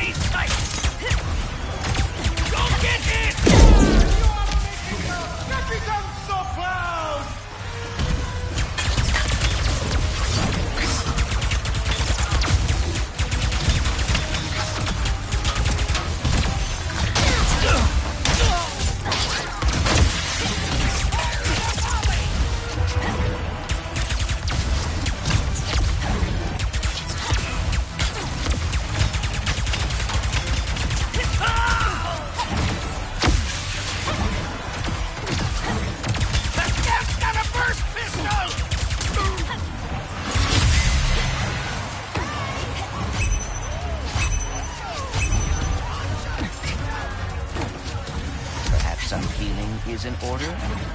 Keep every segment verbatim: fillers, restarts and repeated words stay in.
Some healing is in order?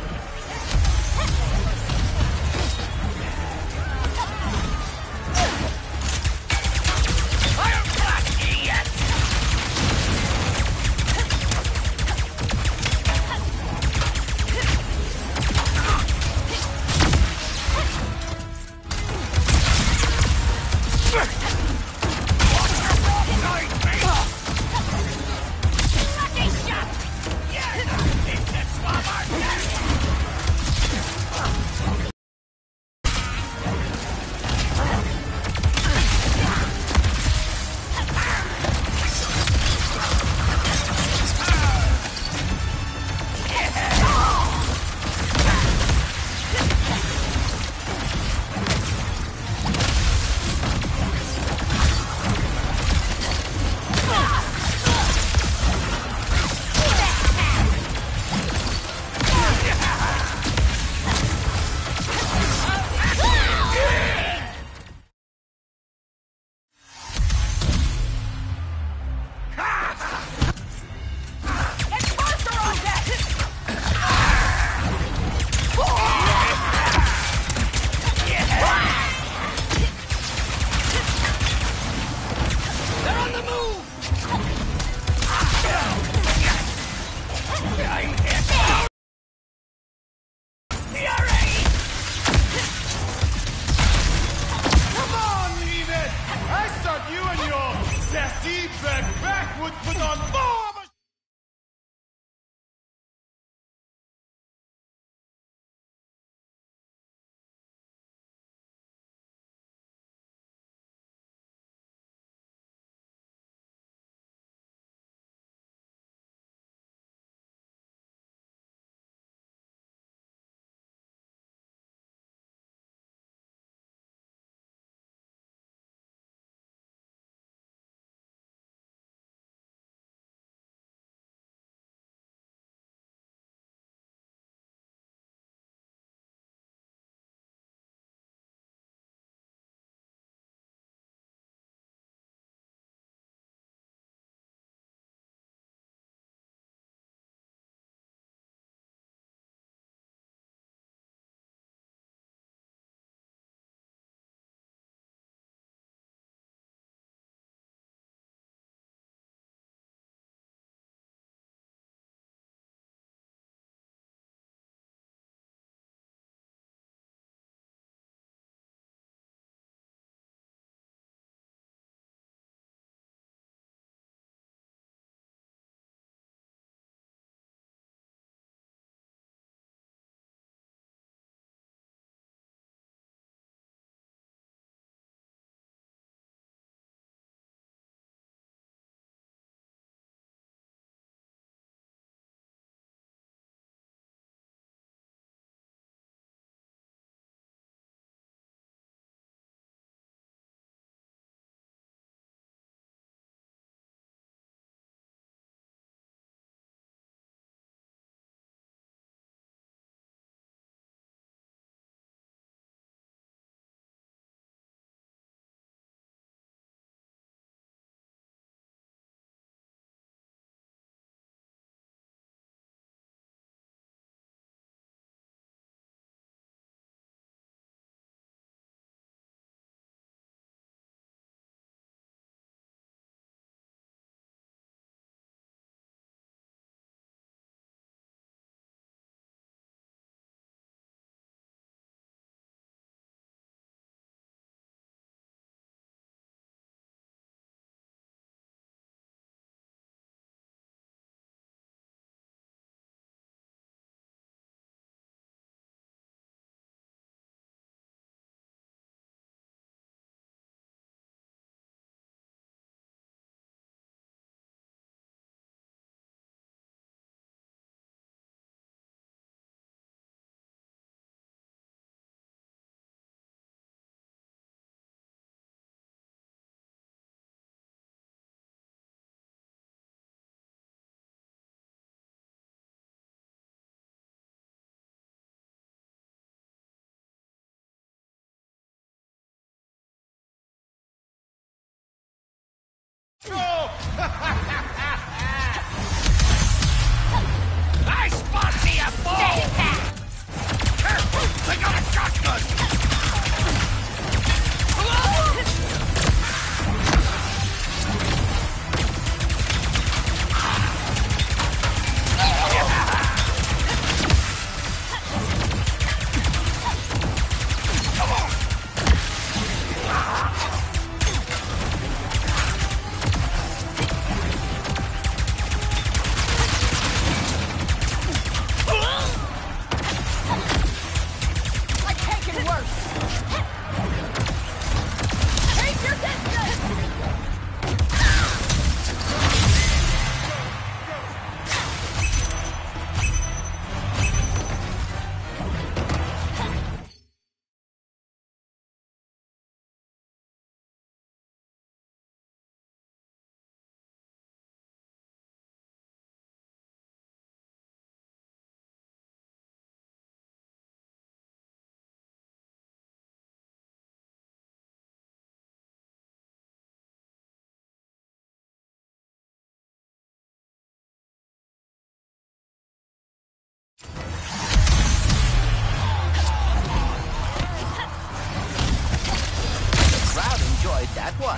Backwood put on more! one.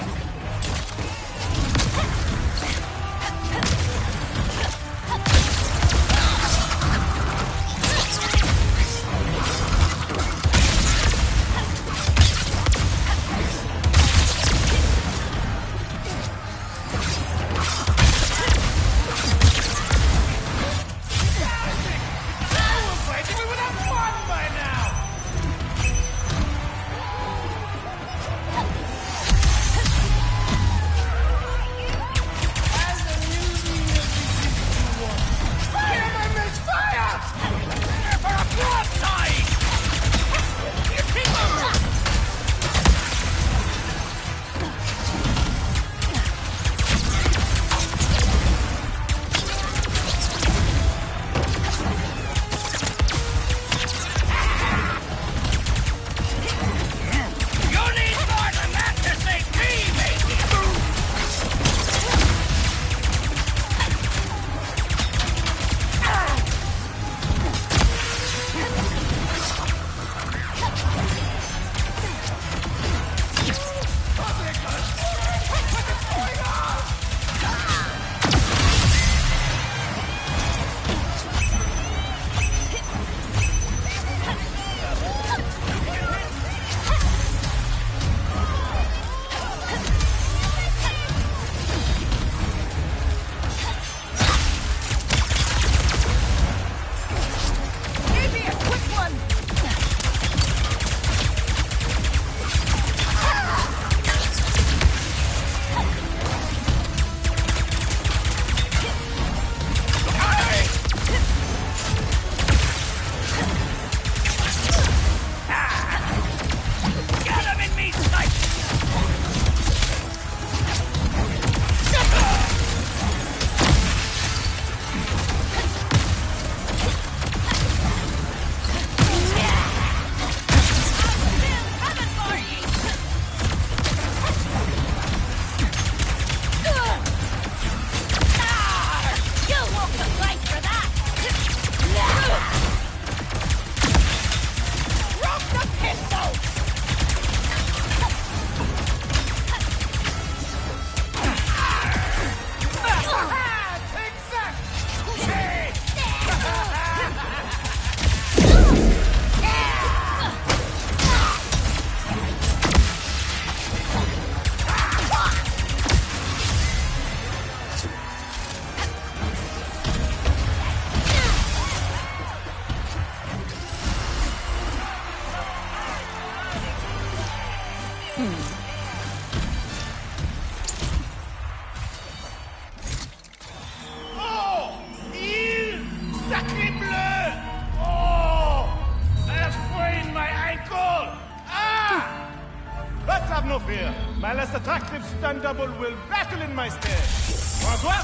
My less attractive stun double will battle in my stead. Bonsoir.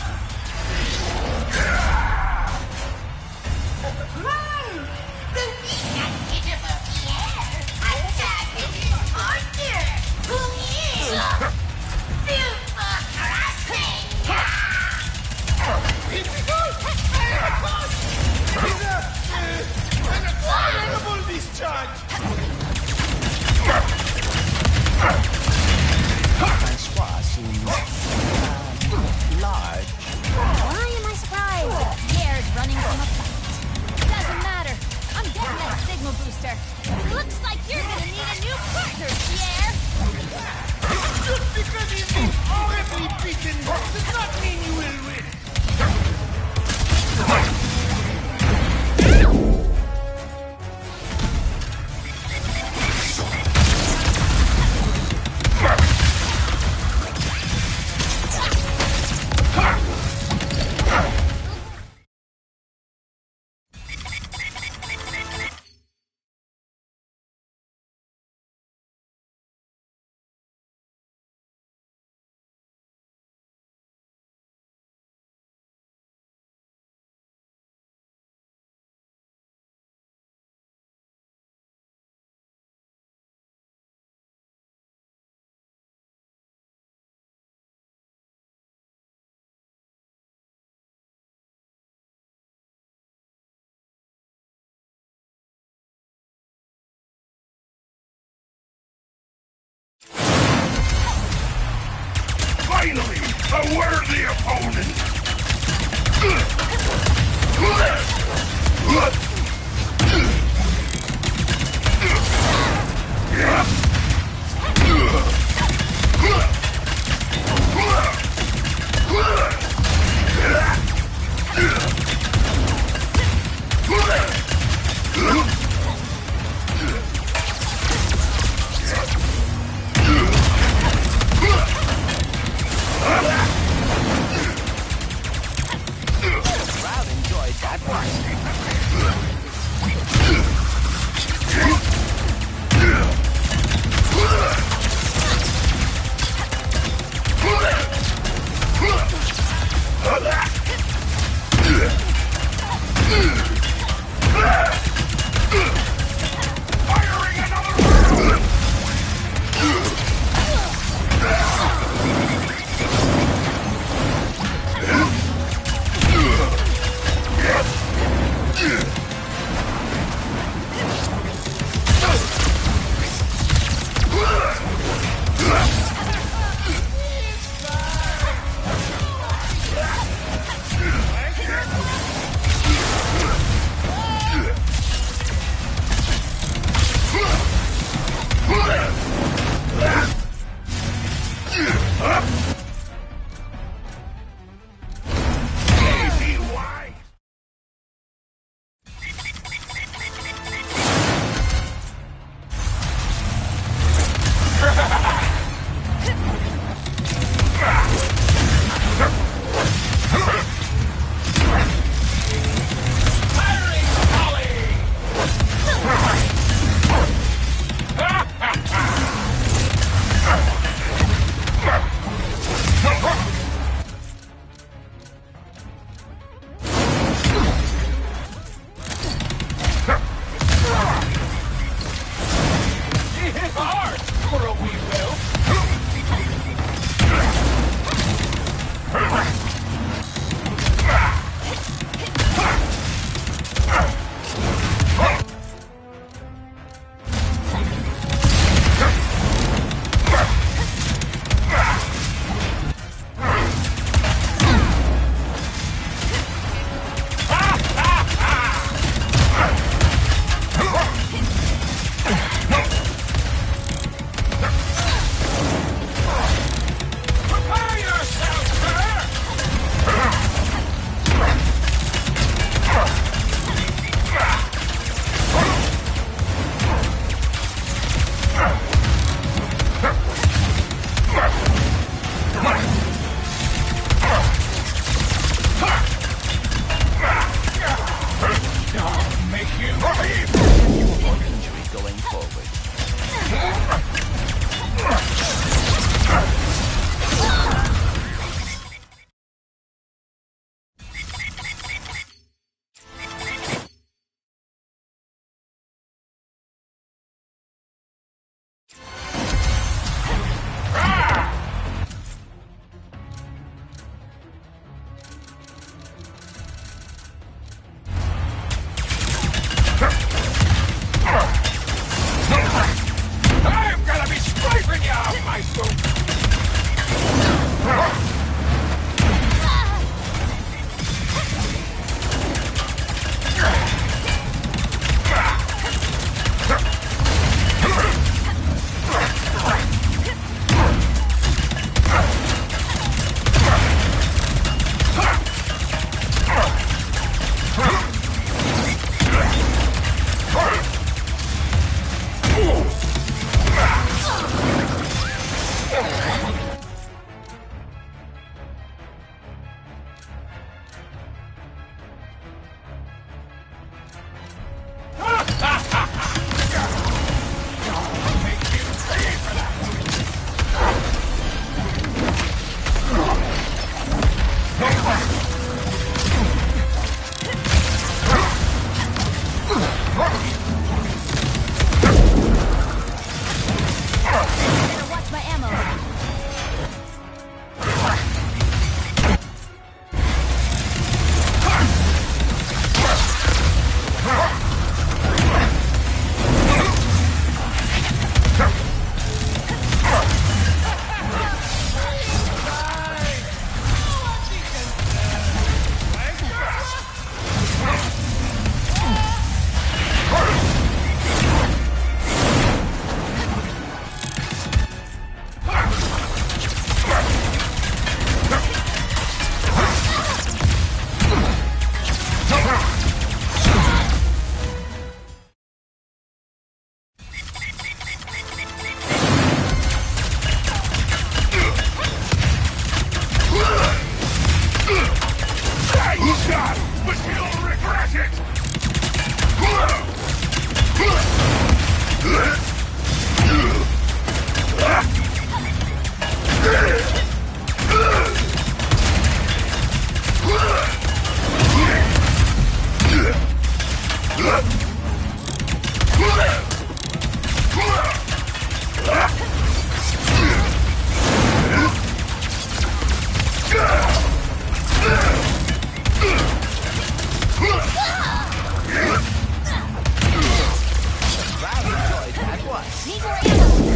Run! The weakest bit of the air! Attacking partner! Who is super crusting! An incredible discharge! Francois seems uh, large. Finally, a worthy opponent! Crowd enjoyed that one. Firing another round! You'll regret it! Need more ammo!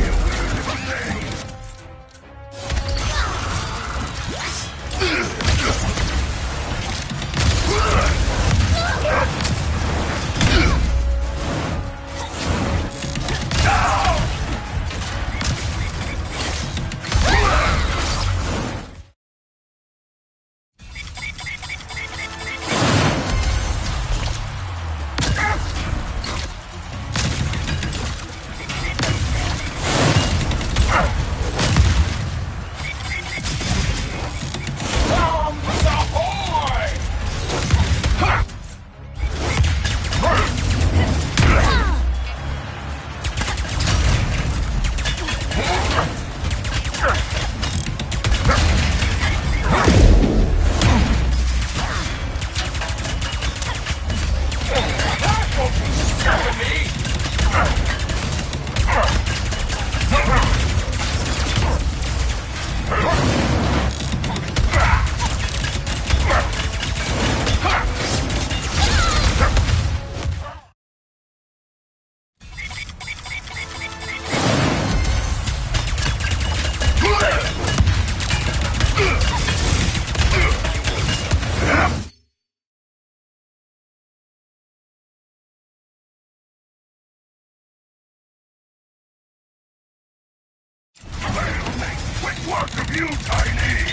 Quick work of you, Tiny!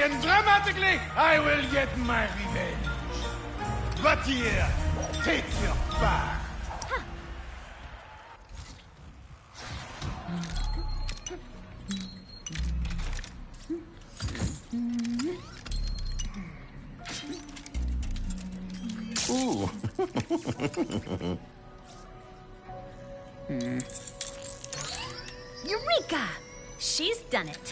and dramatically, I will get my revenge. But here, take your part. Ooh. hmm. Eureka! She's done it.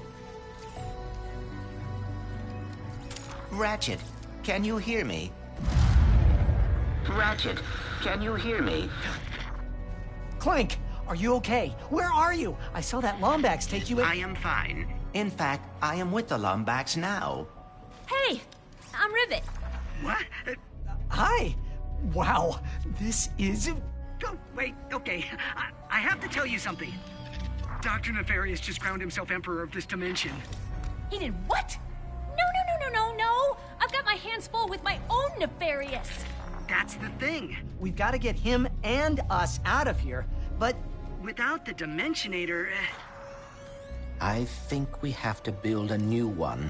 Ratchet, can you hear me? Ratchet, can you hear me? Clank, are you okay? Where are you? I saw that Lombax take you in- I am fine. In fact, I am with the Lombax now. Hey, I'm Rivet. What? Uh, Hi. Wow, this is... oh, wait, okay. I, I have to tell you something. Doctor Nefarious just crowned himself Emperor of this dimension. He did what? No, no, no, no, no, no! I've got my hands full with my own Nefarious. That's the thing. We've got to get him and us out of here, but... Without the Dimensionator... Uh... I think we have to build a new one.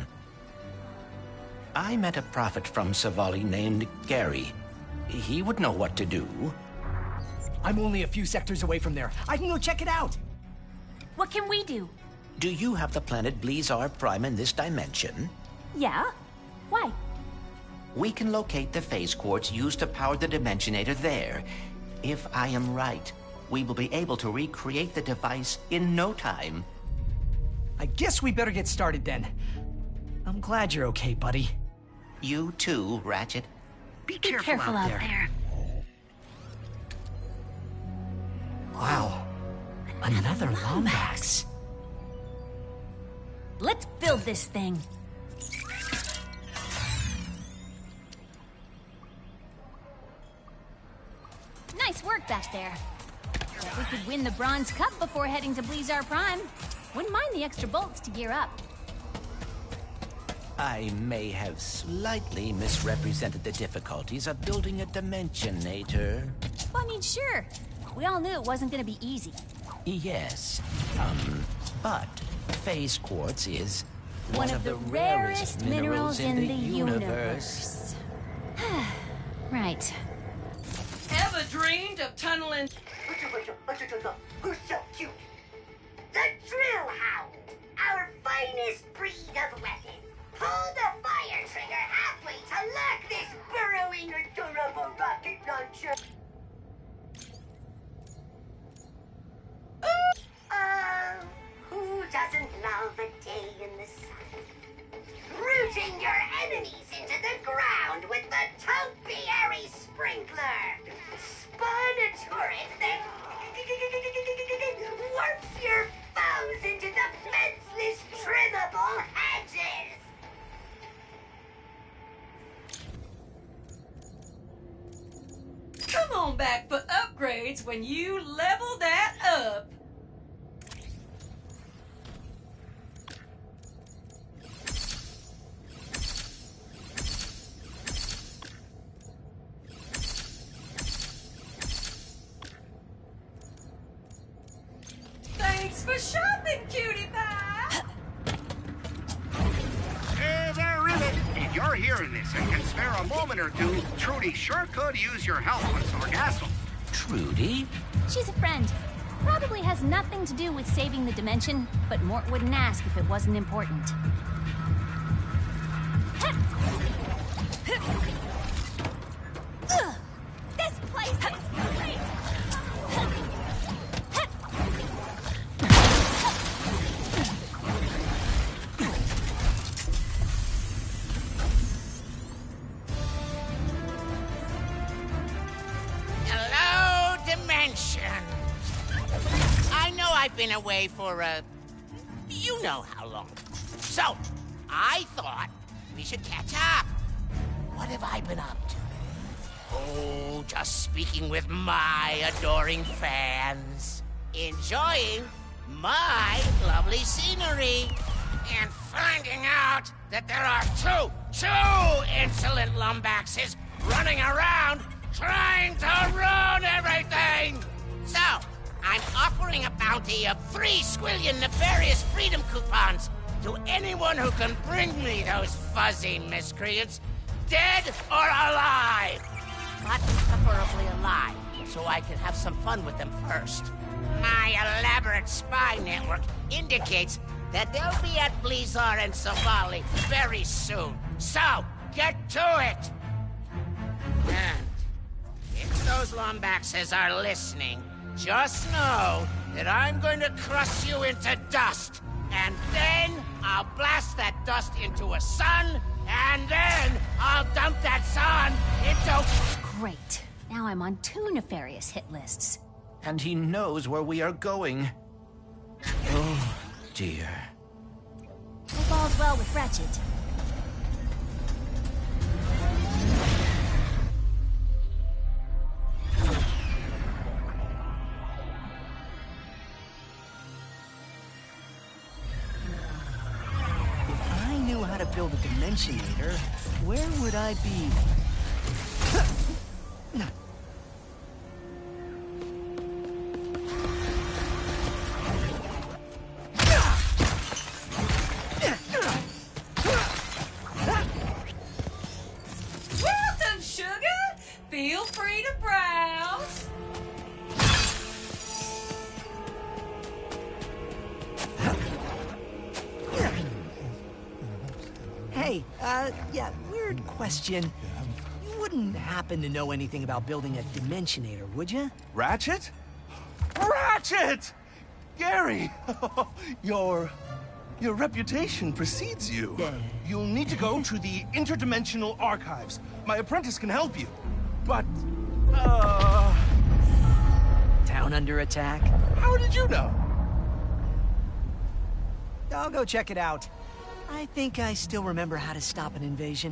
I met a prophet from Savali named Gary. He would know what to do. I'm only a few sectors away from there. I can go check it out. What can we do? Do you have the planet Blizar Prime in this dimension? Yeah? Why? We can locate the phase quartz used to power the Dimensionator there. If I am right, we will be able to recreate the device in no time. I guess we better get started then. I'm glad you're okay, buddy. You too, Ratchet. Be, Be careful, careful out, out there. there. Wow. Another Lombax. Let's build this thing. Nice work back there. If we could win the Bronze Cup before heading to Blizar Prime, wouldn't mind the extra bolts to gear up. I may have slightly misrepresented the difficulties of building a Dimensionator. Well, I mean, sure. We all knew it wasn't going to be easy. Yes, um, but phase quartz is One, of, the, the rarest, rarest minerals, minerals in, in the, the universe. universe. Right. Ever dreamed of tunneling? Who's so cute? The Drill Hound, our finest breed of weapon. Pull the fire trigger halfway to lock this burrowing, adorable rocket launcher. Oh, who doesn't love a day in the sun? Rooting your enemies into the ground with the Topiary Sprinkler. Spawn a turret that warps your foes into the fenceless, trimmable hedges. Come on back for upgrades when you level that up. Thanks for shopping, cutie pie. Hey there, Rivet. If you're hearing this and can spare a moment or two, Trudy sure could use your help with Sargassum. Trudy? She's a friend. Probably has nothing to do with saving the dimension, but Mort wouldn't ask if it wasn't important. Ugh, this place is great! Hello, Dimension. I know I've been away for, uh, you know how long. So, I thought we should catch up. What have I been up to? Oh, just speaking with my adoring fans. Enjoying my lovely scenery. And finding out that there are two, two insolent Lombaxes running around trying to ruin everything. So, I'm offering a bounty of three squillion nefarious freedom coupons to anyone who can bring me those fuzzy miscreants, dead or alive. But preferably alive, so I can have some fun with them first. My elaborate spy network indicates that they'll be at Blizar and Savali very soon. So, get to it! And if those Lombaxes are listening, just know that I'm going to crush you into dust. And then I'll blast that dust into a sun, and then I'll dump that sun into... Great. Now I'm on two nefarious hit lists. And he knows where we are going. Oh, dear. Hope all's well with Ratchet. If I knew how to build a Dimensionator, where would I be? Welcome, sugar! Feel free to browse. Hey, uh, yeah, weird question. You wouldn't happen to know anything about building a Dimensionator, would you? Ratchet? Ratchet! Gary! your... your reputation precedes you. Yeah. You'll need to go to the Interdimensional Archives. My apprentice can help you. But... uh... Town under attack? how did you know? I'll go check it out. I think I still remember how to stop an invasion.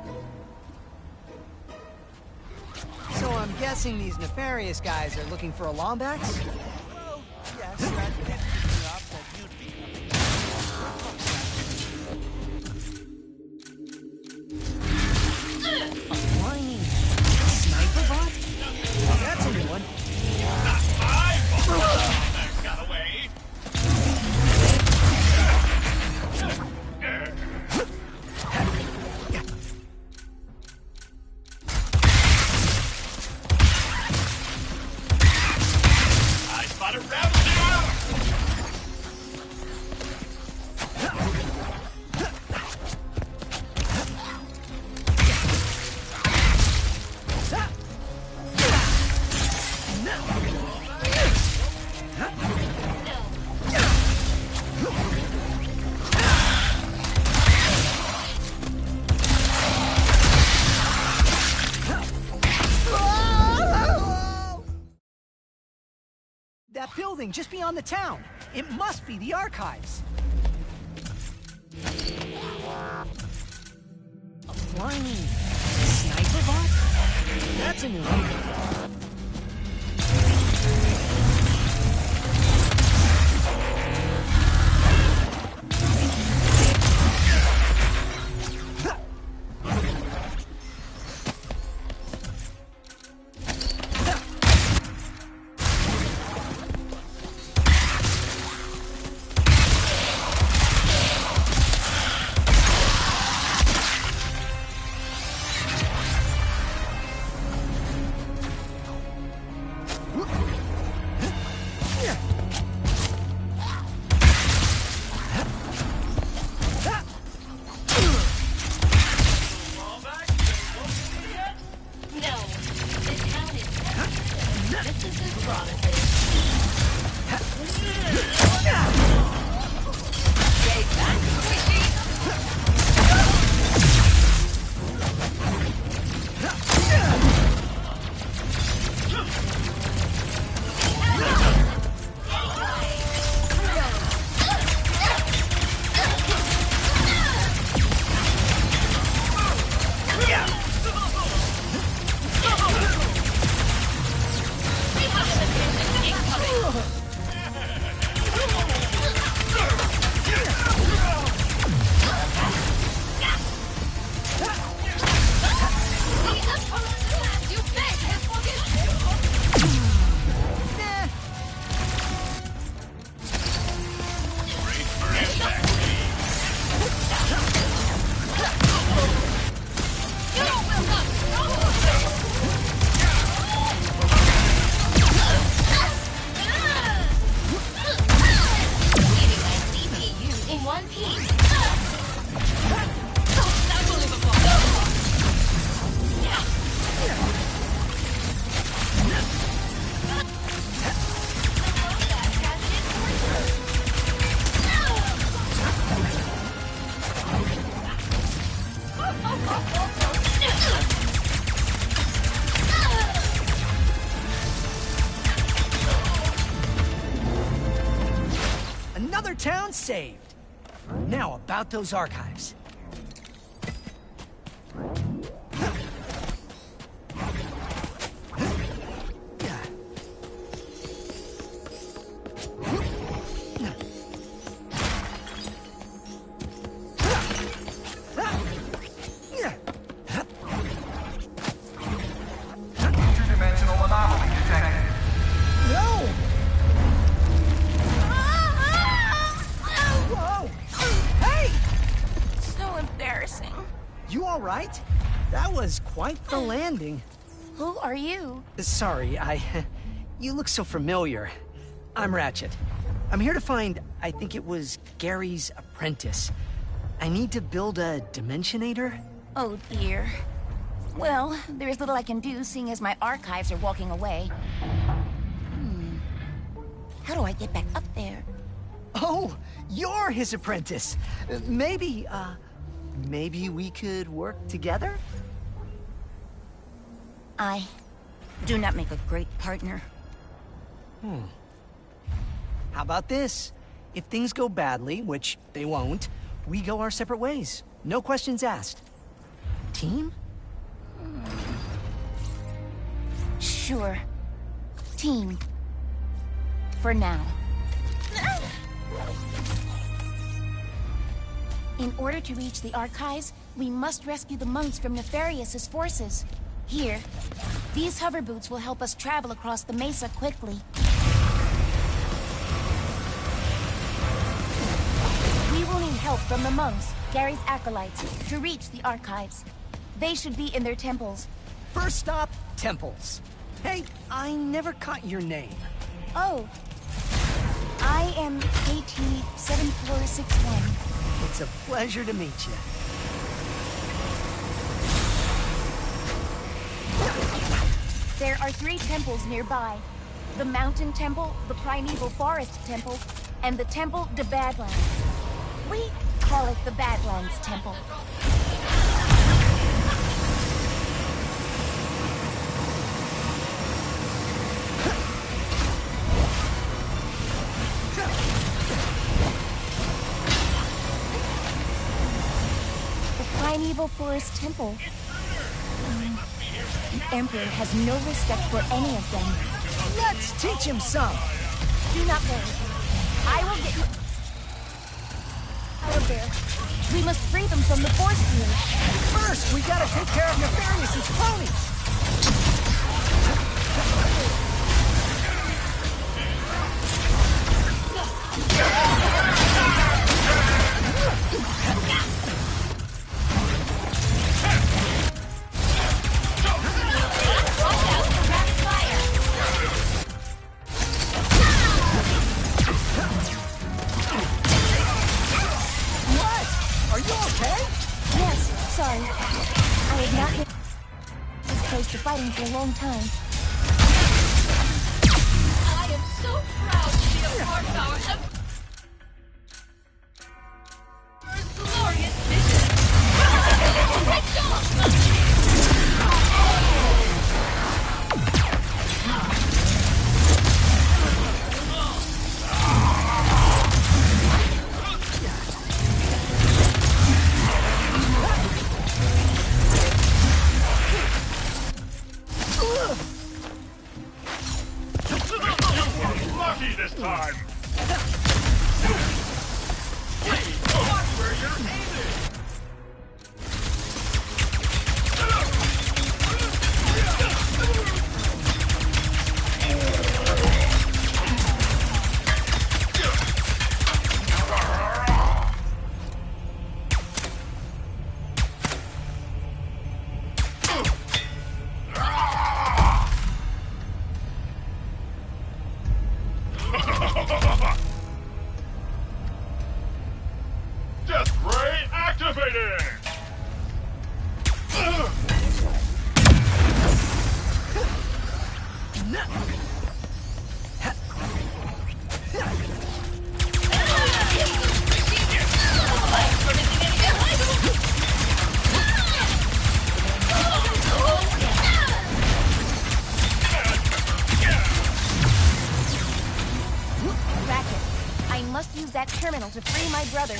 So I'm guessing these nefarious guys are looking for a Lombax? Oh, yes, that did figure out that you'd be... A flying sniper bot? That's a new one. Got away. I spot a round That building just beyond the town. It must be the archives. A flying sniper bot? That's a new one. town saved. Now about those archives. Interdimensional anomaly detected. No! Whoa! Hey! So embarrassing. You all right? That was quite the landing. Who are you? Sorry, I... You look so familiar. I'm Ratchet. I'm here to find, I think it was Gary's apprentice. I need to build a Dimensionator. Oh dear. Well, there's little I can do, seeing as my archives are walking away. Hmm. How do I get back up there? Oh, you're his apprentice. Uh, Maybe, uh... maybe we could work together? I do not make a great partner. Hmm. How about this? If things go badly, which they won't, we go our separate ways. No questions asked. Team? Sure. Team. For now. In order to reach the archives, we must rescue the monks from Nefarious's forces. Here, these hover boots will help us travel across the mesa quickly. We will need help from the monks, Gary's acolytes, to reach the archives. They should be in their temples. First stop, temples. Hey, I never caught your name. Oh. I am K T seven four six one. It's a pleasure to meet you. There are three temples nearby. The Mountain Temple, the Primeval Forest Temple, and the Temple de Badlands. We call it the Badlands Temple. The Primeval Forest Temple. Um, the Emperor has no respect for any of them. Let's teach him some. Do not worry. I will get you... Owlbear, we must free them from the force field. First, we gotta take care of Nefarious' cronies. What? Are you okay? Yes, sorry. I have not been this close to fighting for a long time. I am so proud to be a part of our Emperor's glorious mission. Take off! Lucky this time! Watch where you're aiming! Death Ray activated! Racket, I must use that terminal channel to free my brother.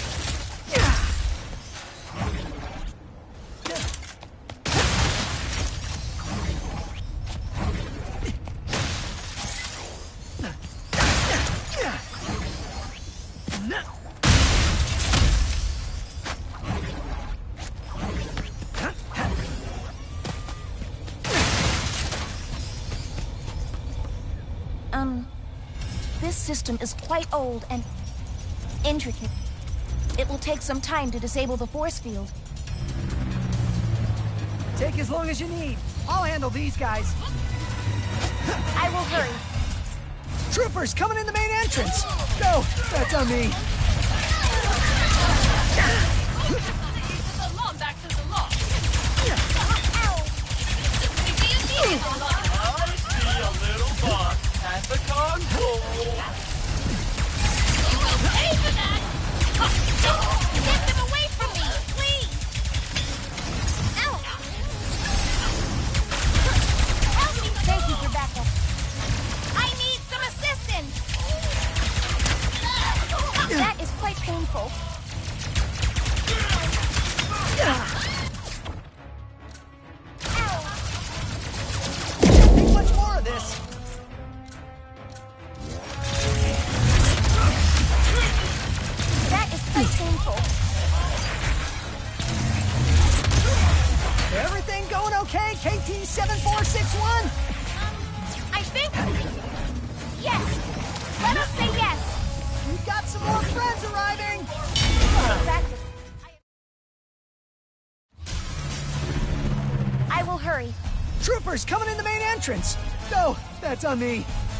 Um, this system is quite old and intricate. It will take some time to disable the force field. Take as long as you need. I'll handle these guys. I will hurry. Troopers coming in the main entrance. Go. That's on me. At the console. Pay for that! Get them away from me, please! Ow! Help me! Thank you for backup. I need some assistance! That is quite painful. Don't think much more of this. That is quite painful. Everything going okay, K T seven four six one? I think... Yes! Let us say yes! We've got some more friends arriving! Exactly. I will hurry. Troopers coming in the main entrance! Go! That's on me.